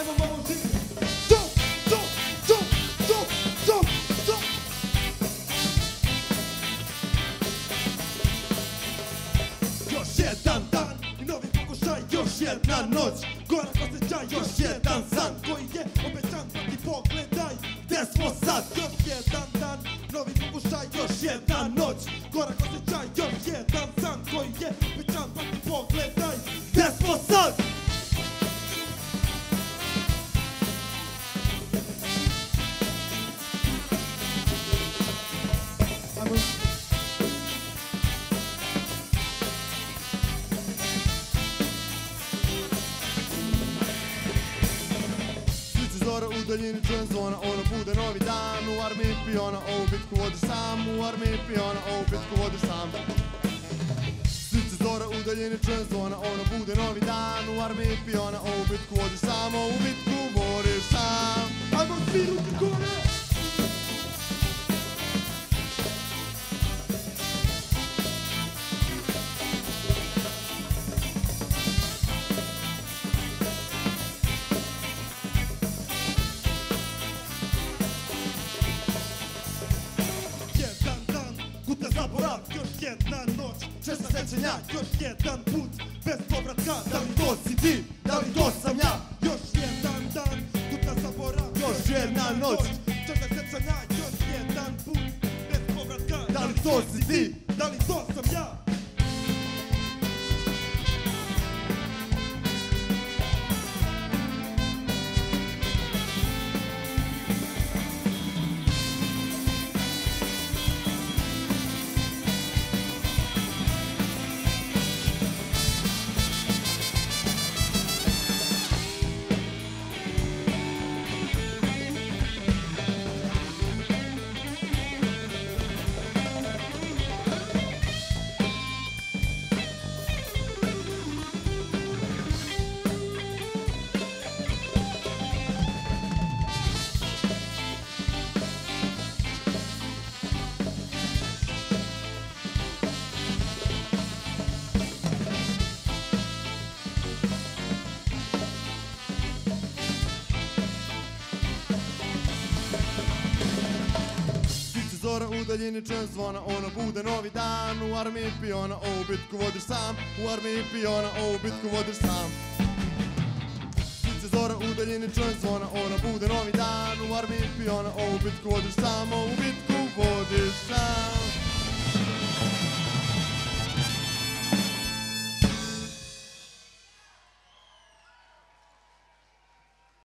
ajmo malo živjeti. Stop, stop, stop, stop, stop, stop. Još jedan dan i novi pokušaj, još jedna noć. Gorak osjećaj, još jedan san koji je obećan, pa ti pogledaj gde smo sad. Još jedan dan, novi pokušaj, još jedna noć. Gorak osjećaj, još jedan san koji je obećan, pa ti pogledaj gde smo sad. Zora u daljini čujem zvona, ono bude novi dan. U armiji piona, ovu bitku vodiš sam. U armiji piona, ovu bitku vodiš sam. Slice zora u daljini čujem zvona, ono bude novi dan. U armiji piona, ovu bitku vodiš sam. Ovu bitku vodiš sam. Ajmo svi ruke gore! Zaborav, još jedna noć, česta sećanja, još jedan put, bez povratka. Da li to si ti, da li to sam ja? Još jedan dan, puta zaborav, još jedna noć, česta sećanja, još jedan put, bez povratka. Da li to si ti, da li to sam ja? Zora u daljini čujem zvona, ono bude novi dan. U armiji piona, ovu bitku vodiš sam. U armiji piona, ovu bitku vodiš sam. Zora u daljini čujem zvona, ono bude novi dan. U armiji piona, ovu bitku vodiš sam. Ovu